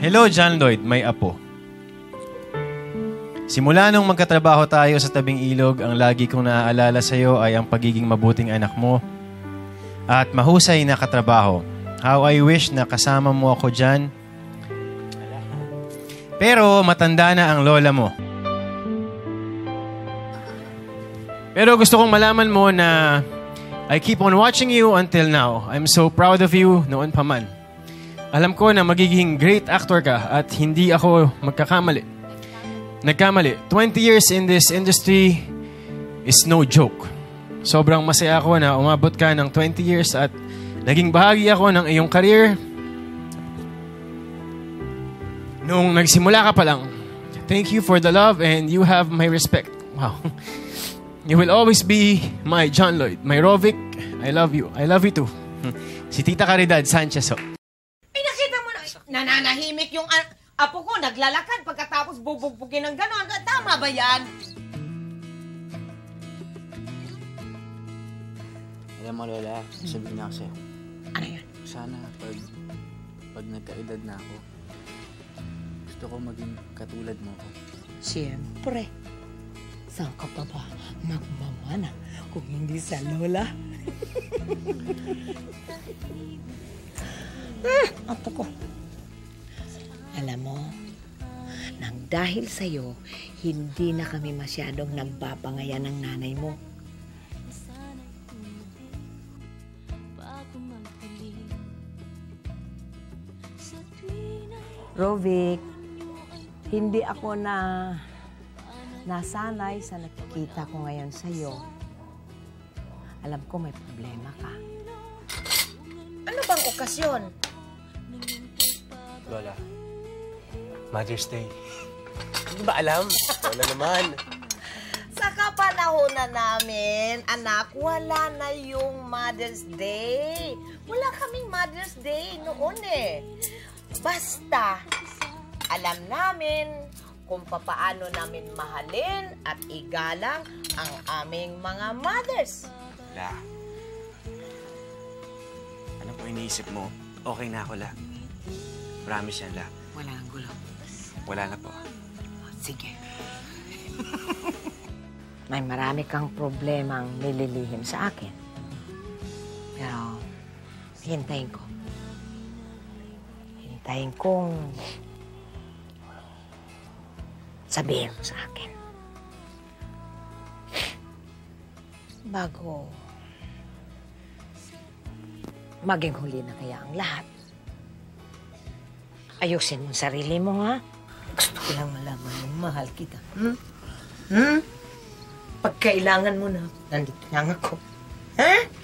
Hello, John Lloyd, may apo. Simula nung magkatrabaho tayo sa Tabing Ilog, ang lagi kong naaalala sa'yo ay ang pagiging mabuting anak mo at mahusay na katrabaho. How I wish na kasama mo ako dyan. Pero matanda na ang lola mo. Pero gusto kong malaman mo na I keep on watching you until now. I'm so proud of you noon pa man. Alam ko na magiging great actor ka at hindi ako nagkamali. 20 years in this industry is no joke. Sobrang masaya ako na umabot ka ng 20 years at naging bahagi ako ng iyong career. Nung nagsimula ka pa lang. Thank you for the love and you have my respect. Wow. You will always be my John Lloyd, my Rovic. I love you. I love you too. Si Tita Caridad Sanchez. Nananahimik yung apo ko, naglalakad pagkatapos bubugbugin ng gano'n. Tama ba yan? Alam mo, Lola, sabihin na ako sa'yo. Ano yan? Sana pag nagkaedad na ako, gusto ko maging katulad mo ko. Siyempre. Saan ka pa ba magmamana kung hindi sa lola? Apo ko. Alam mo, nang dahil sa'yo, hindi na kami masyadong nagpapangayan ng nanay mo. Rovic, hindi ako nasanay sa nakikita ko ngayon sa'yo. Alam ko may problema ka. Ano bang okasyon? Lola, Mother's Day. Hindi ba alam? Lola naman. Sa kapanahon na namin, anak, wala na yung Mother's Day. Wala kaming Mother's Day noon eh. Basta, alam namin kung papaano namin mahalin at igalang ang aming mga mothers. La, ano po iniisip mo? Okay na ako, La. Promise yan, La. Wala ang gulo. Wala na po. Sige. May marami kang problemang nililihim sa akin. Pero, hintayin ko. Hintayin kong sabihin mo sa akin. Bago maging huli na kaya ang lahat. Ayusin mo sarili mo, ha? Gusto ko lang malaman mong mahal kita. Pag kailangan mo na, nandito lang ako. Ha?